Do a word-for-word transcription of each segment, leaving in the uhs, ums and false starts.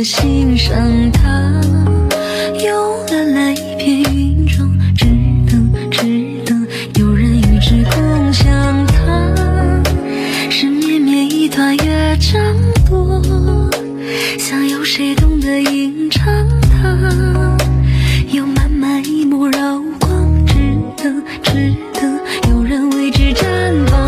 欣赏它，有了那一片云中，值得值得有人与之共享它。是绵绵一团乐章多，想有谁懂得吟唱它，有满满一抹柔光，值得值得有人为之绽放。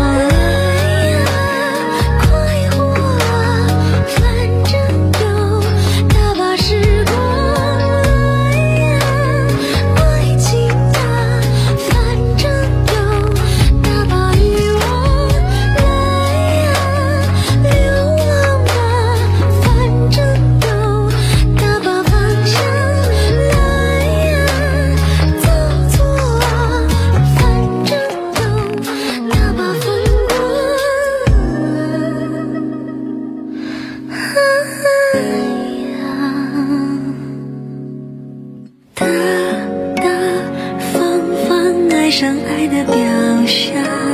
爱上爱的表象，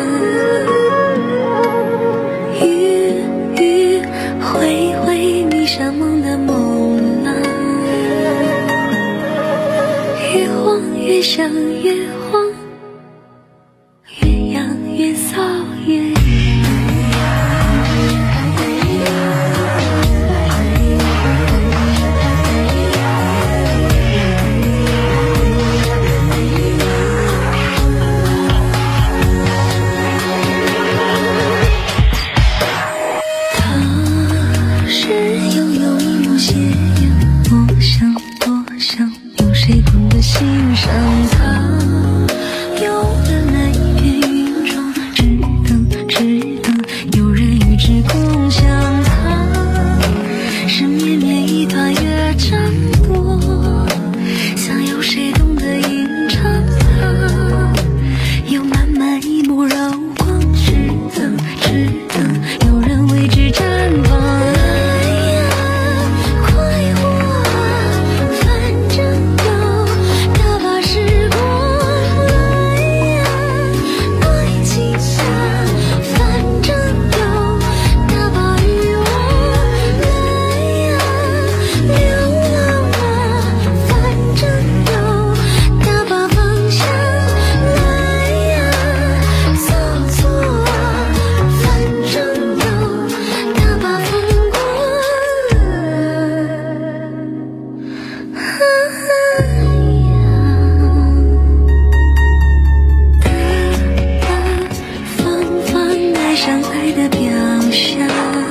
迂迂回回迷上梦的梦郎，越晃越想越晃，越痒越骚越痒。谁懂得欣赏它，有了那一片云中，值得值得有人与之共享它。是绵绵一团乐章多，想有谁懂得吟唱它，有满满一抹柔光，值得值得有人为之绽放。爱上爱的表象。